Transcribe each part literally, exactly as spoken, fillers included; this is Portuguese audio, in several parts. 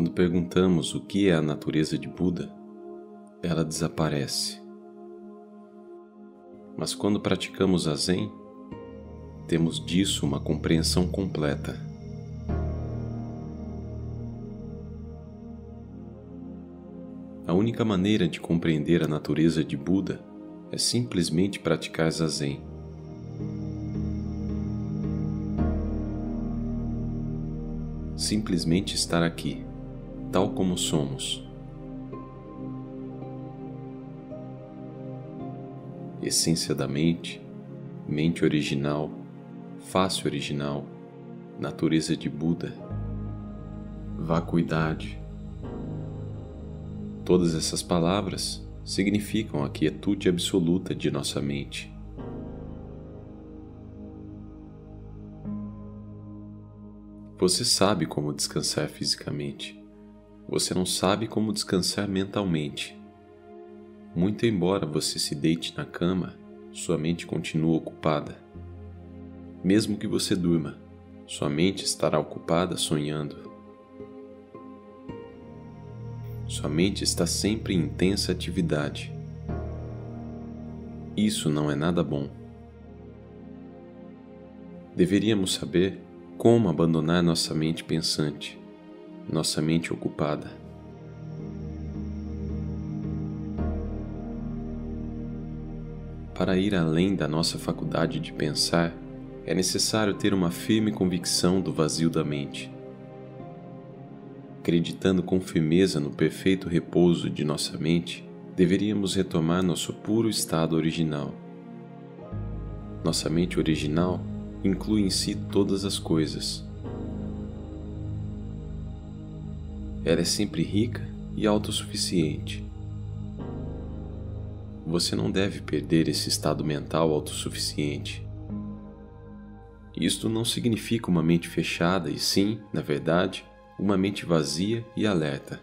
Quando perguntamos o que é a natureza de Buda, ela desaparece. Mas quando praticamos a Zen, temos disso uma compreensão completa. A única maneira de compreender a natureza de Buda é simplesmente praticar Zazen. Simplesmente estar aqui, tal como somos. Essência da mente, mente original, face original, natureza de Buda, vacuidade. Todas essas palavras significam a quietude absoluta de nossa mente. Você sabe como descansar fisicamente. Você não sabe como descansar mentalmente. Muito embora você se deite na cama, sua mente continua ocupada. Mesmo que você durma, sua mente estará ocupada sonhando. Sua mente está sempre em intensa atividade. Isso não é nada bom. Deveríamos saber como abandonar nossa mente pensante, nossa mente ocupada. Para ir além da nossa faculdade de pensar, é necessário ter uma firme convicção do vazio da mente. Acreditando com firmeza no perfeito repouso de nossa mente, deveríamos retomar nosso puro estado original. Nossa mente original inclui em si todas as coisas. Ela é sempre rica e autossuficiente. Você não deve perder esse estado mental autossuficiente. Isto não significa uma mente fechada, e sim, na verdade, uma mente vazia e alerta.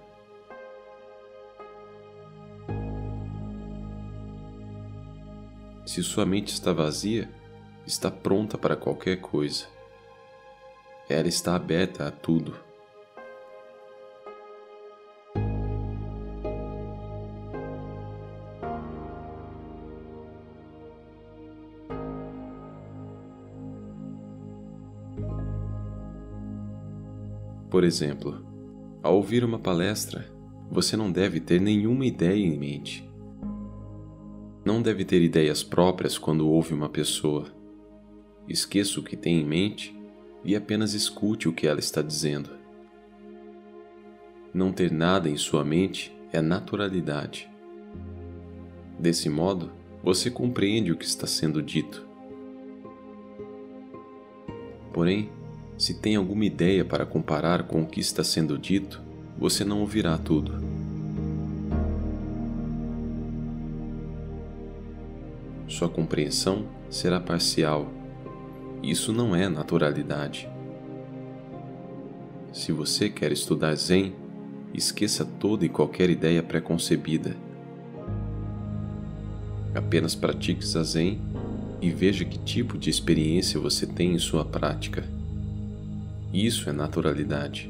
Se sua mente está vazia, está pronta para qualquer coisa. Ela está aberta a tudo. Por exemplo, ao ouvir uma palestra, você não deve ter nenhuma ideia em mente. Não deve ter ideias próprias quando ouve uma pessoa. Esqueça o que tem em mente e apenas escute o que ela está dizendo. Não ter nada em sua mente é naturalidade. Desse modo, você compreende o que está sendo dito. Porém, se tem alguma ideia para comparar com o que está sendo dito, você não ouvirá tudo. Sua compreensão será parcial. Isso não é naturalidade. Se você quer estudar Zen, esqueça toda e qualquer ideia pré-concebida. Apenas pratique Zazen e veja que tipo de experiência você tem em sua prática. Isso é naturalidade.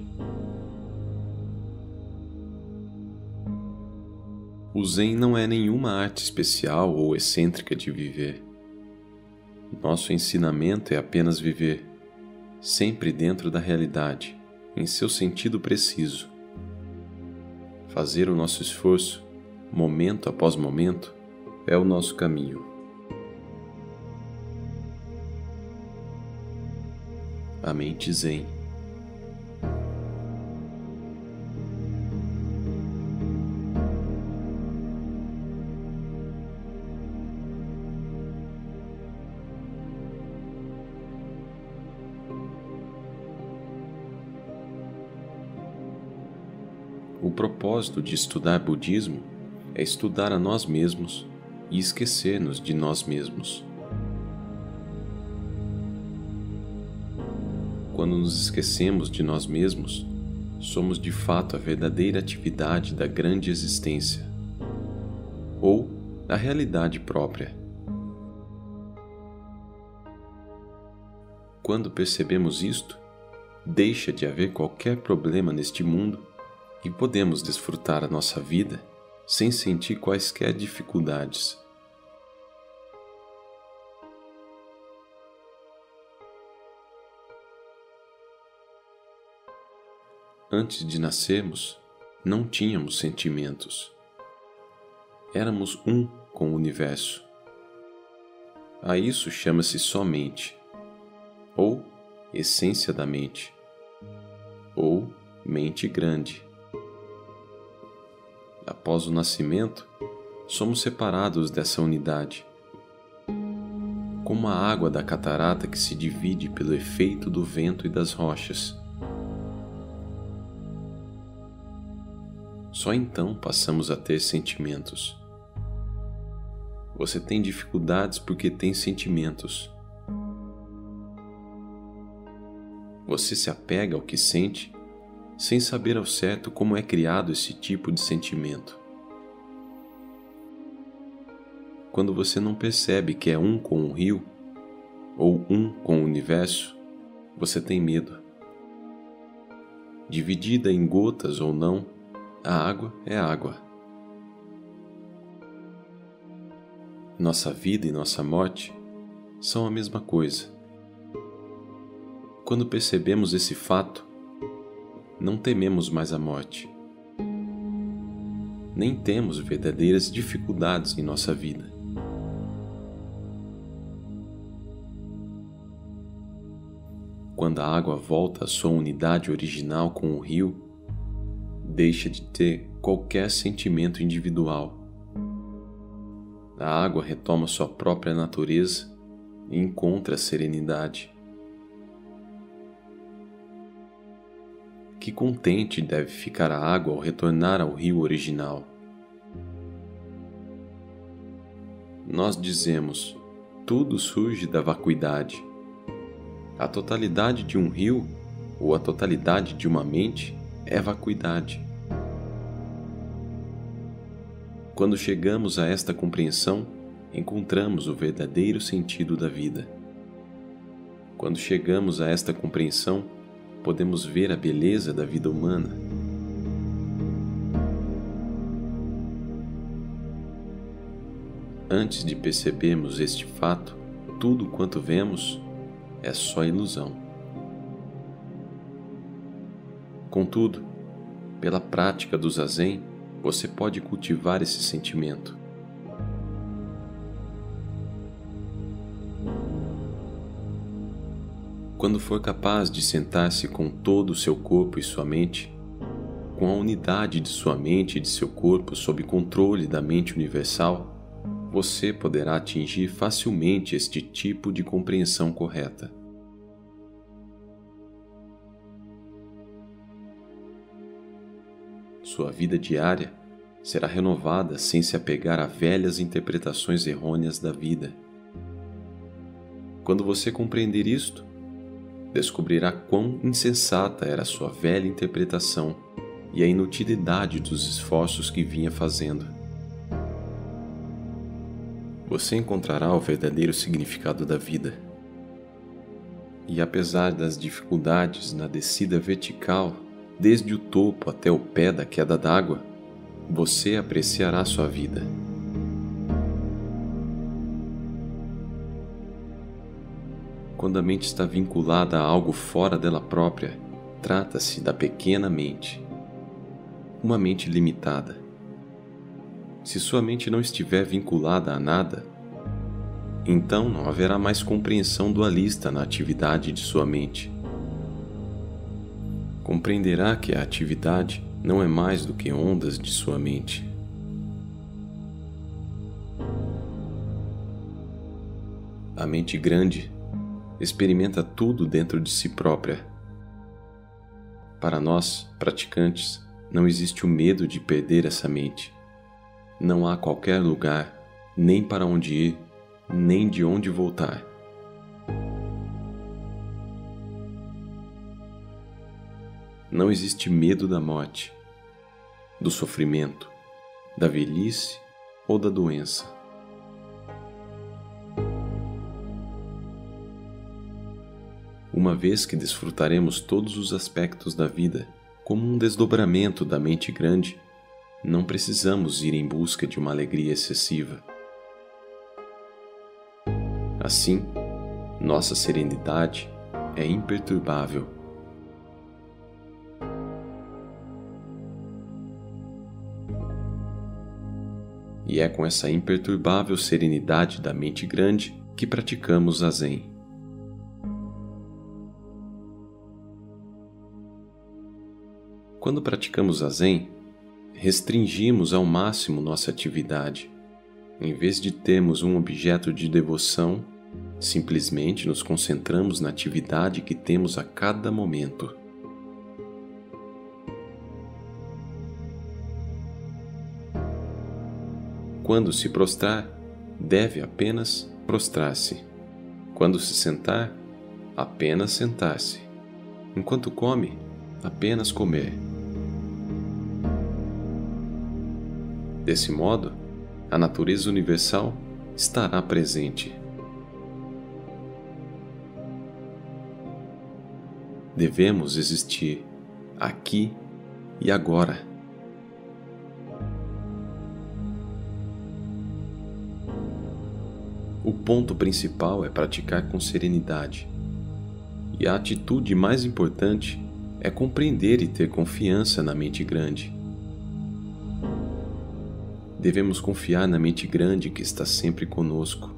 O Zen não é nenhuma arte especial ou excêntrica de viver. Nosso ensinamento é apenas viver, sempre dentro da realidade, em seu sentido preciso. Fazer o nosso esforço, momento após momento, é o nosso caminho. A mente Zen. O propósito de estudar budismo é estudar a nós mesmos e esquecer-nos de nós mesmos. Quando nos esquecemos de nós mesmos, somos de fato a verdadeira atividade da grande existência, ou a realidade própria. Quando percebemos isto, deixa de haver qualquer problema neste mundo e podemos desfrutar a nossa vida sem sentir quaisquer dificuldades. Antes de nascermos, não tínhamos sentimentos. Éramos um com o universo. A isso chama-se só mente, ou essência da mente, ou mente grande. Após o nascimento, somos separados dessa unidade, como a água da catarata que se divide pelo efeito do vento e das rochas. Só então passamos a ter sentimentos. Você tem dificuldades porque tem sentimentos. Você se apega ao que sente, sem saber ao certo como é criado esse tipo de sentimento. Quando você não percebe que é um com o rio, ou um com o universo, você tem medo. Dividida em gotas ou não, a água é água. Nossa vida e nossa morte são a mesma coisa. Quando percebemos esse fato, não tememos mais a morte. Nem temos verdadeiras dificuldades em nossa vida. Quando a água volta à sua unidade original com o rio, deixa de ter qualquer sentimento individual. A água retoma sua própria natureza e encontra a serenidade. Que contente deve ficar a água ao retornar ao rio original. Nós dizemos, tudo surge da vacuidade. A totalidade de um rio, ou a totalidade de uma mente, é vacuidade. Quando chegamos a esta compreensão, encontramos o verdadeiro sentido da vida. Quando chegamos a esta compreensão, podemos ver a beleza da vida humana. Antes de percebermos este fato, tudo quanto vemos é só ilusão. Contudo, pela prática do zazen, você pode cultivar esse sentimento. Quando for capaz de sentar-se com todo o seu corpo e sua mente, com a unidade de sua mente e de seu corpo sob controle da mente universal, você poderá atingir facilmente este tipo de compreensão correta. Sua vida diária será renovada sem se apegar a velhas interpretações errôneas da vida. Quando você compreender isto, descobrirá quão insensata era sua velha interpretação e a inutilidade dos esforços que vinha fazendo. Você encontrará o verdadeiro significado da vida. E apesar das dificuldades na descida vertical, desde o topo até o pé da queda d'água, você apreciará sua vida. Quando a mente está vinculada a algo fora dela própria, trata-se da pequena mente, uma mente limitada. Se sua mente não estiver vinculada a nada, então não haverá mais compreensão dualista na atividade de sua mente. Compreenderá que a atividade não é mais do que ondas de sua mente. A mente grande experimenta tudo dentro de si própria. Para nós, praticantes, não existe o medo de perder essa mente. Não há qualquer lugar, nem para onde ir, nem de onde voltar. Não existe medo da morte, do sofrimento, da velhice ou da doença. Uma vez que desfrutaremos todos os aspectos da vida Como um desdobramento da mente grande, não precisamos ir em busca de uma alegria excessiva. Assim, nossa serenidade é imperturbável. E é com essa imperturbável serenidade da mente grande que praticamos Zazen. Quando praticamos Zazen, restringimos ao máximo nossa atividade. Em vez de termos um objeto de devoção, simplesmente nos concentramos na atividade que temos a cada momento. Quando se prostrar, deve apenas prostrar-se. Quando se sentar, apenas sentar-se. Enquanto come, apenas comer. Desse modo, a natureza universal estará presente. Devemos existir aqui e agora. O ponto principal é praticar com serenidade. E a atitude mais importante é compreender e ter confiança na mente grande. Devemos confiar na mente grande que está sempre conosco.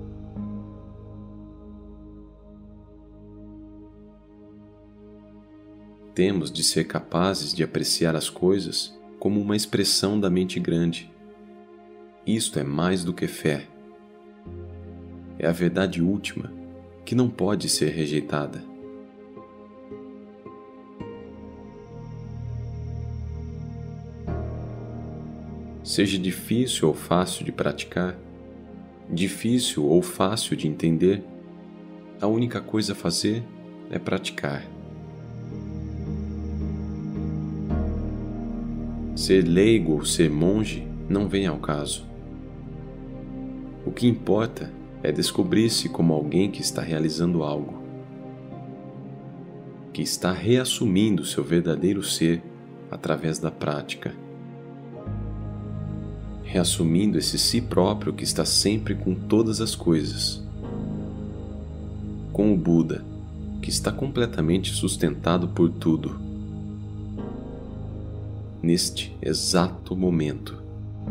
Temos de ser capazes de apreciar as coisas como uma expressão da mente grande. Isto é mais do que fé. É a verdade última que não pode ser rejeitada. Seja difícil ou fácil de praticar, difícil ou fácil de entender, a única coisa a fazer é praticar. Ser leigo ou ser monge não vem ao caso. O que importa é descobrir-se como alguém que está realizando algo, que está reassumindo seu verdadeiro ser através da prática, reassumindo esse si próprio que está sempre com todas as coisas, com o Buda, que está completamente sustentado por tudo, neste exato momento.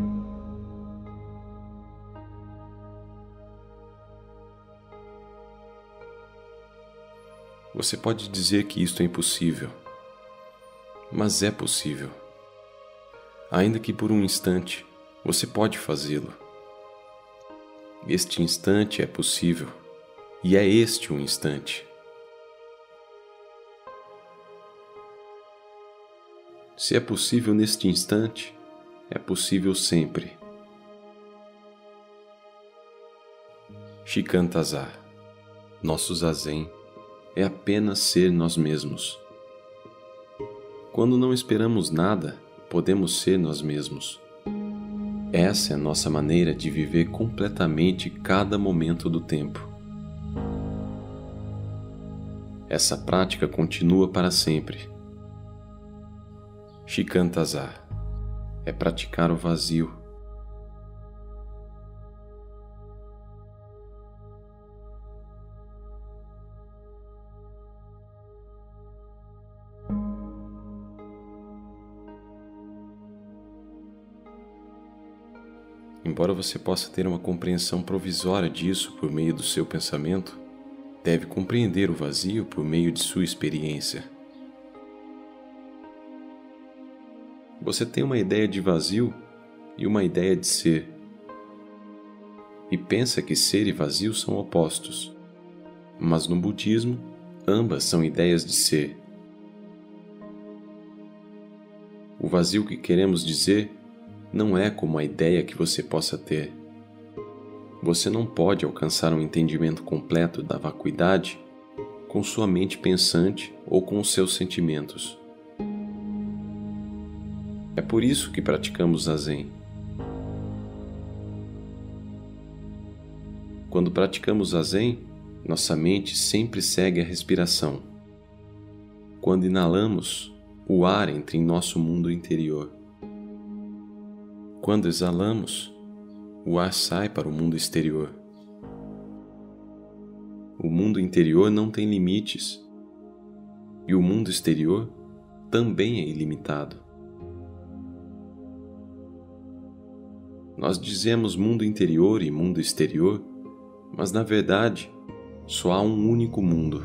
Você pode dizer que isto é impossível, mas é possível. Ainda que por um instante, você pode fazê-lo. Este instante é possível, e é este um instante. Se é possível neste instante, é possível sempre. Shikantaza, nosso Zazen, é apenas ser nós mesmos. Quando não esperamos nada, podemos ser nós mesmos. Essa é a nossa maneira de viver completamente cada momento do tempo. Essa prática continua para sempre. Shikantaza é praticar o vazio. Embora você possa ter uma compreensão provisória disso por meio do seu pensamento, deve compreender o vazio por meio de sua experiência. Você tem uma ideia de vazio e uma ideia de ser, e pensa que ser e vazio são opostos, mas no budismo, ambas são ideias de ser. O vazio que queremos dizer não é como a ideia que você possa ter. Você não pode alcançar um entendimento completo da vacuidade com sua mente pensante ou com os seus sentimentos. É por isso que praticamos Zazen. Quando praticamos Zazen, nossa mente sempre segue a respiração. Quando inalamos, o ar entra em nosso mundo interior. Quando exalamos, o ar sai para o mundo exterior. O mundo interior não tem limites, e o mundo exterior também é ilimitado. Nós dizemos mundo interior e mundo exterior, mas na verdade só há um único mundo.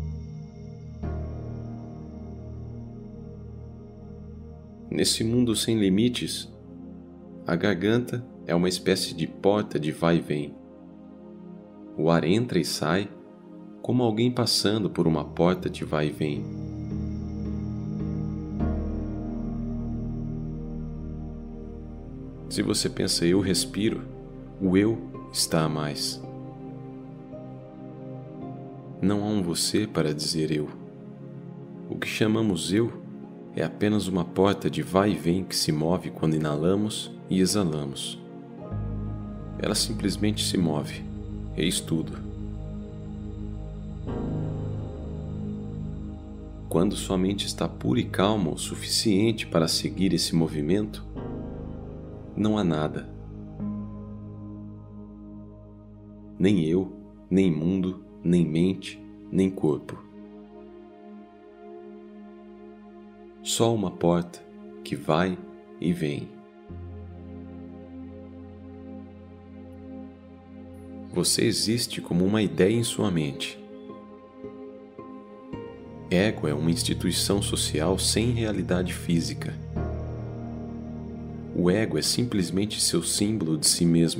Nesse mundo sem limites, a garganta é uma espécie de porta de vai e vem. O ar entra e sai, como alguém passando por uma porta de vai e vem. Se você pensa eu respiro, o eu está a mais. Não há um você para dizer eu. O que chamamos eu é apenas uma porta de vai e vem que se move quando inalamos e exalamos. Ela simplesmente se move. Eis tudo. Quando sua mente está pura e calma o suficiente para seguir esse movimento, não há nada. Nem eu, nem mundo, nem mente, nem corpo. Só uma porta que vai e vem. Você existe como uma ideia em sua mente. Ego é uma instituição social sem realidade física. O ego é simplesmente seu símbolo de si mesmo.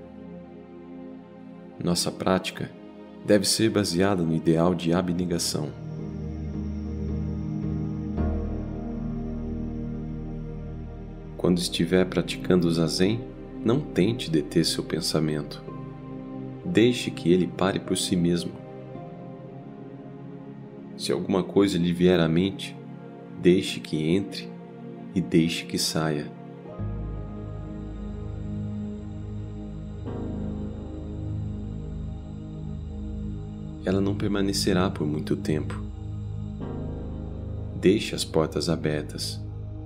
Nossa prática deve ser baseada no ideal de abnegação. Quando estiver praticando o zazen, não tente deter seu pensamento. Deixe que ele pare por si mesmo. Se alguma coisa lhe vier à mente, deixe que entre e deixe que saia. Ela não permanecerá por muito tempo. Deixe as portas abertas.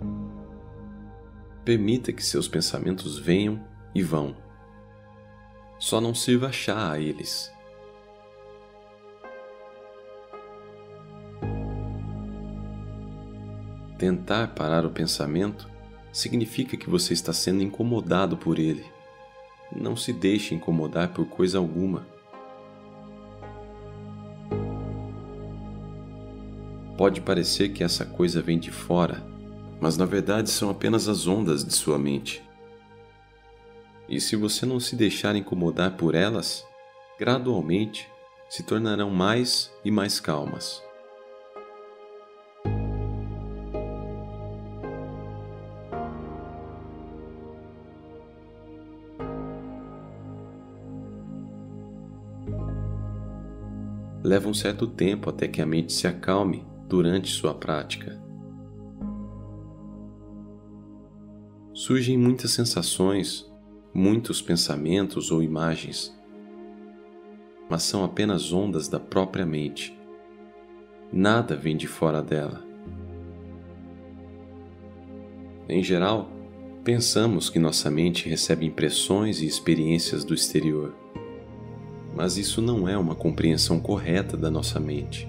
Permita que seus pensamentos venham e vão. Só não sirva chá a eles. Tentar parar o pensamento significa que você está sendo incomodado por ele. Não se deixe incomodar por coisa alguma. Pode parecer que essa coisa vem de fora, mas na verdade são apenas as ondas de sua mente. E se você não se deixar incomodar por elas, gradualmente se tornarão mais e mais calmas. Leva um certo tempo até que a mente se acalme durante sua prática. Surgem muitas sensações, muitos pensamentos ou imagens, mas são apenas ondas da própria mente. Nada vem de fora dela. Em geral, pensamos que nossa mente recebe impressões e experiências do exterior, mas isso não é uma compreensão correta da nossa mente.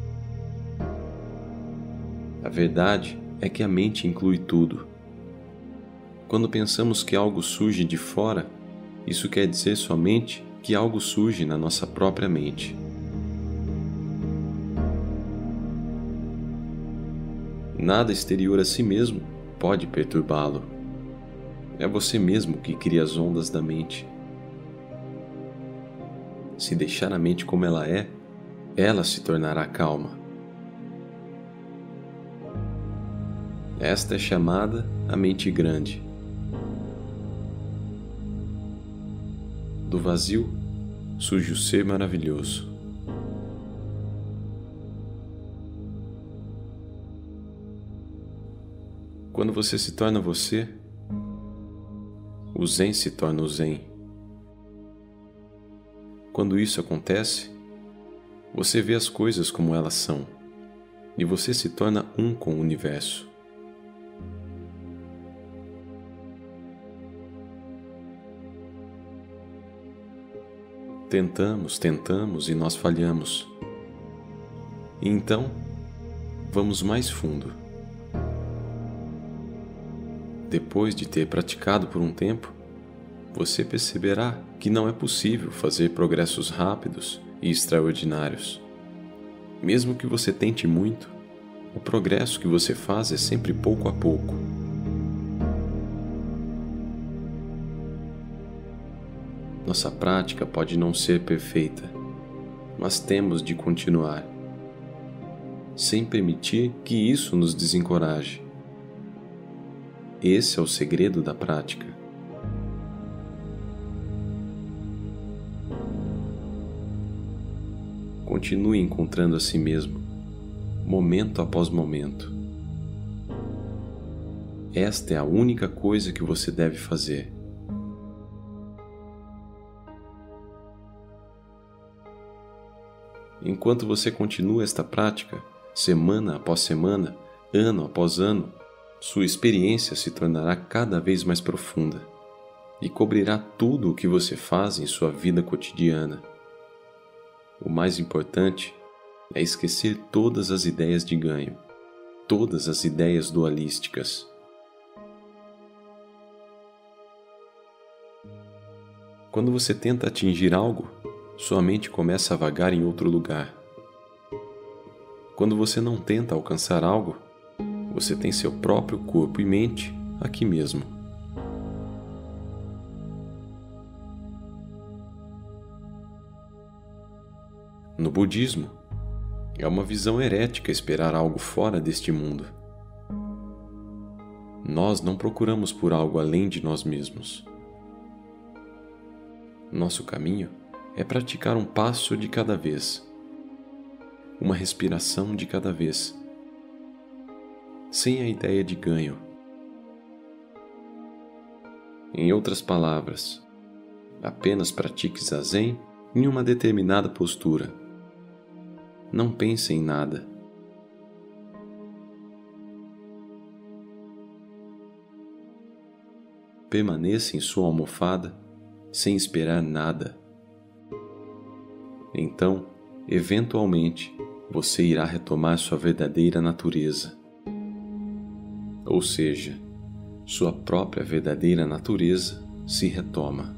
A verdade é que a mente inclui tudo. Quando pensamos que algo surge de fora, isso quer dizer somente que algo surge na nossa própria mente. Nada exterior a si mesmo pode perturbá-lo. É você mesmo que cria as ondas da mente. Se deixar a mente como ela é, ela se tornará calma. Esta é chamada a mente grande. Do vazio surge o ser maravilhoso. Quando você se torna você, o Zen se torna o Zen. Quando isso acontece, você vê as coisas como elas são. e você se torna um com o universo. Tentamos, tentamos e nós falhamos. E então, vamos mais fundo. Depois de ter praticado por um tempo, você perceberá que não é possível fazer progressos rápidos e extraordinários. Mesmo que você tente muito, o progresso que você faz é sempre pouco a pouco. Nossa prática pode não ser perfeita, mas temos de continuar, sem permitir que isso nos desencoraje. Esse é o segredo da prática. Continue encontrando a si mesmo, momento após momento. Esta é a única coisa que você deve fazer. Enquanto você continua esta prática, semana após semana, ano após ano, sua experiência se tornará cada vez mais profunda e cobrirá tudo o que você faz em sua vida cotidiana. O mais importante é esquecer todas as ideias de ganho, todas as ideias dualísticas. Quando você tenta atingir algo, sua mente começa a vagar em outro lugar. Quando você não tenta alcançar algo, você tem seu próprio corpo e mente aqui mesmo. No budismo, é uma visão herética esperar algo fora deste mundo. Nós não procuramos por algo além de nós mesmos. Nosso caminho é praticar um passo de cada vez, uma respiração de cada vez, sem a ideia de ganho. Em outras palavras, apenas pratique zazen em uma determinada postura. Não pense em nada. Permaneça em sua almofada sem esperar nada. Então, eventualmente, você irá retomar sua verdadeira natureza. Ou seja, sua própria verdadeira natureza se retoma.